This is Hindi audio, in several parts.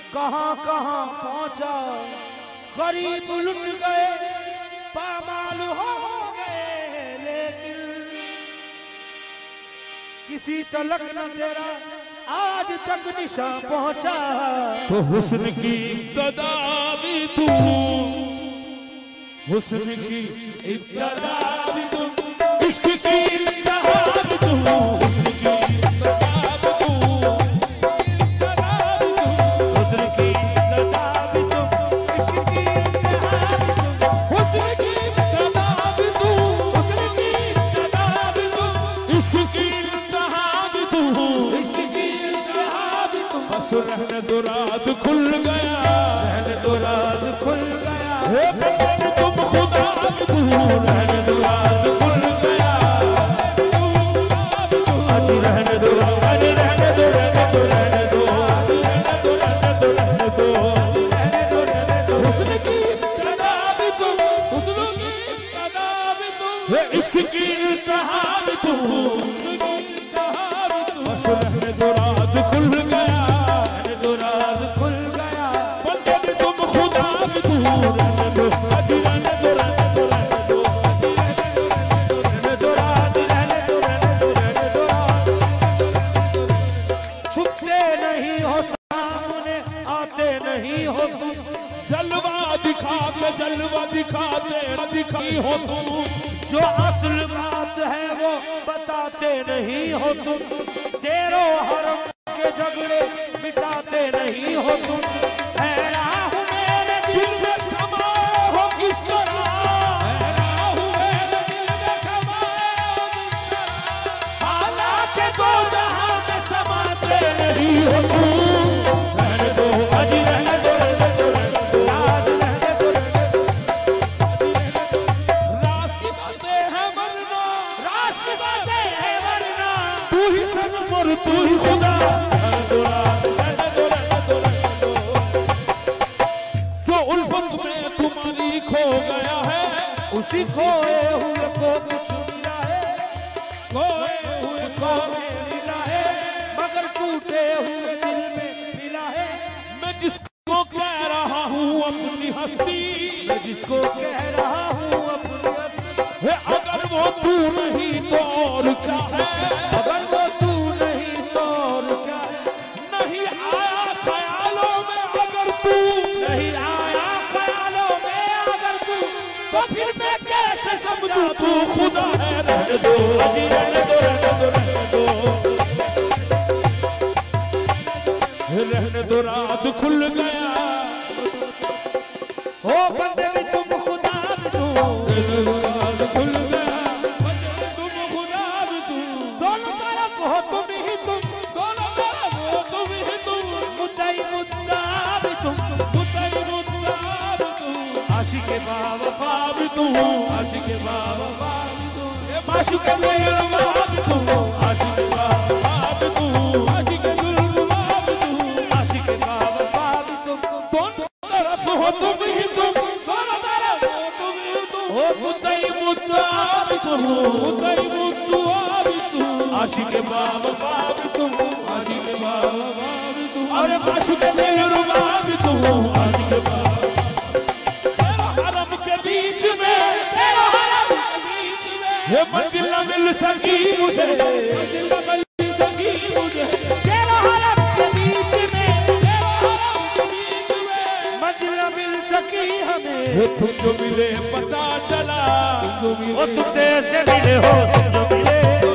कहां कहां पहुंचा, गरीब लुट गए, पामाल हो गए, लेकिन किसी तलक न तेरा आज तक निशान पहुंचा। तो हुस्न की इब्तदा भी तू, हुस्न की इब्तदा भी तू, इश्क की इंतहा भी तू, हुस्न की इब्तदा भी तू, हुस्न की इब्तदा भी तू, इश्क की इंतहा भी तू, हुस्न की इब्तदा भी तू, हुस्न की इब्तदा भी तू, इश्क की इंतहा भी तू, इश्क की इंतहा भी तू। बस रहने दो रात खुल गया, रहने दो रात खुल गया, रहने तुम खुदा भी तू, रहने दो रात खुल गया, आज रहने दो, आज रहने दो, रहने दो, रहने दो, रहने दो, रहने दो, रहने दो, रहने दो, रहने दो। हुस्न की इब्तदा भी तू, हुस्न की इब्तदा भी तू, इश्क की इंतहा भी तू, हुस्न की इंतहा भी तू, बस रहने दो रात खुल गया, रहने दो रात खुल गया, बंदे भी तुम खुदा भी तू, रहने दो, आज रहने दो, रहने दो, रहने दो, रहने दो रात, रहने दो, रहने दो, रहने दो रात। छुपते नहीं हो सामने, आते नहीं हो तुम, जलवा दिखाते, जलवा दिखाते, दिखाई हो तुम, जो असल बात है वो बताते नहीं हो तुम, तेरो हरम के झगड़े मिटाते नहीं हो तुम। हैरा हूँ मेरे दिल में समा हो किस तरह, मेरे दिल में समा हो किस तरह, हालांकि दो जहां में समाते नहीं हो तुम, रहने दो, आज रहने दो, रहने दो, रहने दो, याद रहने दो, राज की बातें हैं वरना, राज की बातें है वरना, तू ही सनम और तू ही खुदा, रहने दो, रहने दो, रहने दो, रहने दो, जो उल्फत में तुम्हारी खो गया है, उसी खोए हुए को कुछ मिला है, खोए हुए को मिला है, मगर टूटे हुए दिल में मिला है। मैं जिसको कह रहा हूँ अपनी हस्ती, मैं जिसको कह रहा हूँ अपनी हस्ती, है अगर वो तू नहीं तो और क्या है, अगर वो तू नहीं तो और क्या है। नहीं आया ख्यालों में अगर तू, नहीं आया ख्यालों में अगर तू, तो फिर मैं कैसे समझूं तू खुदा है, रहने दो, अजी रहने दो, रहने दो, रहने दो, रहने दो, रात खुल गया, हो बंदे भी तुम खुदा भी तू, रहने दो, रात खुल गया, तुम खुदा भी तू, दोनों तरफ हो तुम ही तुम, दोनों तरफ हो तुम ही तुम, मुद्दाई मुद्दा भी तुम, मुद्दाई मुद्दा भी तू, आशिक बाबा भी तू, आशिक बाबा भी तू, माशिक मेरा भी तुम, आशिक बाबा भी तू, आशिक गुलगुला भी तू, आशिक बाबा भी तुम, दोनों तरफ हो तुम ही तुम, दोनों तरफ हो तुम ही तुम, हो मुद्दाई मुद्दा भी तुम, मुद्दाई मुद्दा भी तू, आशिक बाबा भी तुम, आशिक बाबा भी तू, और माशिक मेरा भी तुम, आशिक बाबा, तेरा हरम के बीच में, तेरा हरम बीच में, ये मंजिल न मिल सकी मुझे, मंजिल न मिल सकी मुझे, तेरा हरम के बीच में, तेरा हरम के बीच में, मंजिल न मिल सकी हमें। तुम जो मिले पता चला, तुम जो मिले, वो तुम तो ऐसे मिले हो, तुम जो मिले,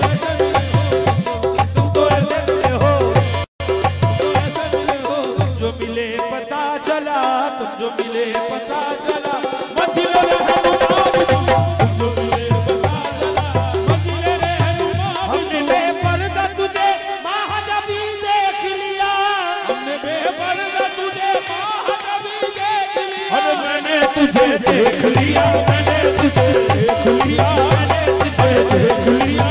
तुम तो ऐसे मिले हो, ऐसे मिले हो, तुम जो मिले पता चला, तुम जो मिले पता चला, मंजिल रहनुमा भी तुम, तुम जो मिले पता चला, मंजिल रहनुमा भी हमने तुम, बेपर्दा तुझे महाजबी देख लिया, हमने बेपर्दा तुझे महानबी देख लिया, अरे मैंने तुझे देख लिया, मैंने तुझे देख लिया, मैंने तुझे देख लिया,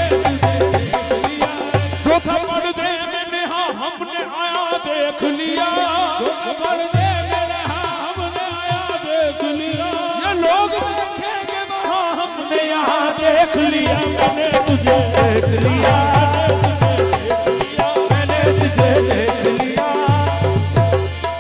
जो था पर्दे में नेहा हमने आया देख लिया, जो था पर्दे में नेहा हमने आया देख लिया, ये लोग देखेंगे वहाँ हमने यहाँ देख लिया, मैंने तुझे देख लिया, मैंने तुझे देख लिया,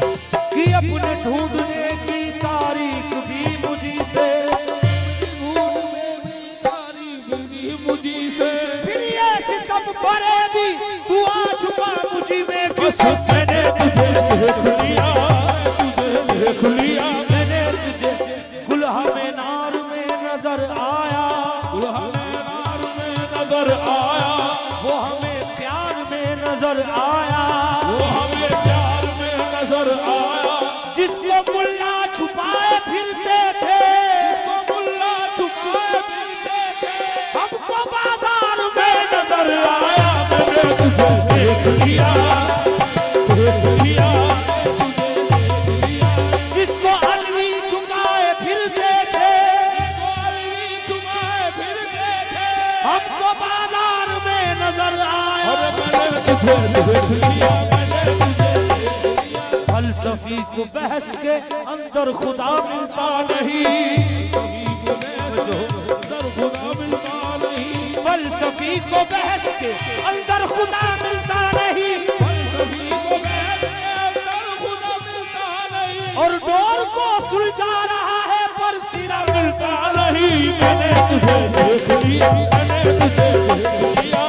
मैंने तुझे देख लिया, तुझे देख लिया, मैंने तुझे गुलहा में नार में नजर आया, दुल्हा में नार में नजर आया, वो हमें प्यार में नजर आया, वो हमें प्यार में नजर आया, जिसको मुल्ला छुपाए फिरते थे, जिसको मुल्ला छुपाए फिरते थे, हमको बाजार में नजर आया। मैंने तुझे देख लिया, देख लिया, तुझे देख लिया, जिसको अलवी छुपाए फिरते थे, जिसको अलवी छुपाए फिरते थे, हमको बाजार में नजर आया। अरे मैंने तुझे देख लिया, मैंने तुझे देख लिया, फलसफी को बहस के अंदर खुदा मिलता नहीं, अंदर खुदा मिलता नहीं, फलसफी को बहस के अंदर खुदा मिलता नहीं, फलसफी को बैठ के अंदर खुदा मिलता नहीं, और डोर को सुलझा रहा है पर सिरा मिलता नहीं। मैंने तुझे देख लिया, मैंने तुझे देख लिया,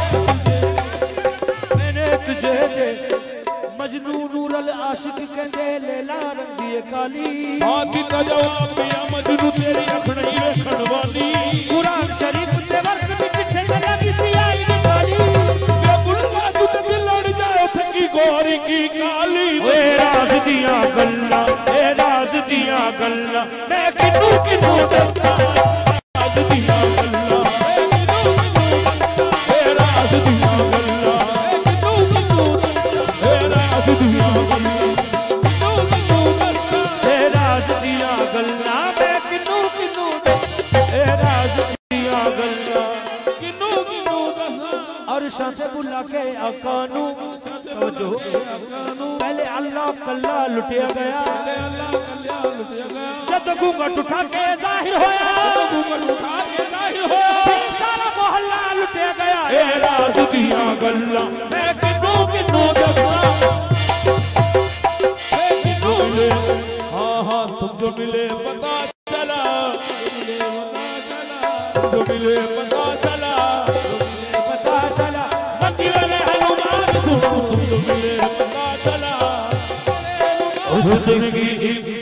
मैंने तुझे दे मजनू नूरल आशिक कहते लैला रंगी काली, बाकी का जवाब दिया मजनू तेरी अखड़ी वेखण वाली, कुरान शरीफ ते वर्क विच ठेंगला किसी आई काली, वे बुल्ला जुत दिल लड़ जाए थकी गोरी की काली, ए राज दियां गल्लां, ए राज दियां गल्लां मैं किनू किनू दस्सां, राज दिया गल्ला, किनू किनू दस्सा, ए राज दिया गल्ला, किनू किनू दस्सा, ए राज दिया गल्ला, किनू किनू दस्सा, ए राज दियां गल्लां मैं किनू किनू ए राज दियां गल्लां। किनू किनू दस्सा, और शांत बुला के अकानू समझो, पहले अल्लाह कल्ला लुटिया गया, अल्लाह कल्याण लुटिया गया, जब घूंघट उठा के जाहिर होया, घूंघट उठा के जाहिर होया, फिर सारा मोहल्ला लुटिया गया। ए राज दिया गल्ला मैं किनू किनू दस्सा, ए किनू मिले, हाँ हाँ तुम जो मिले पता चला, मिले पता चला, जो मिले पता चला, पता चला मती वाले हनुमान तुम जो मिले पता चला, हुस्न की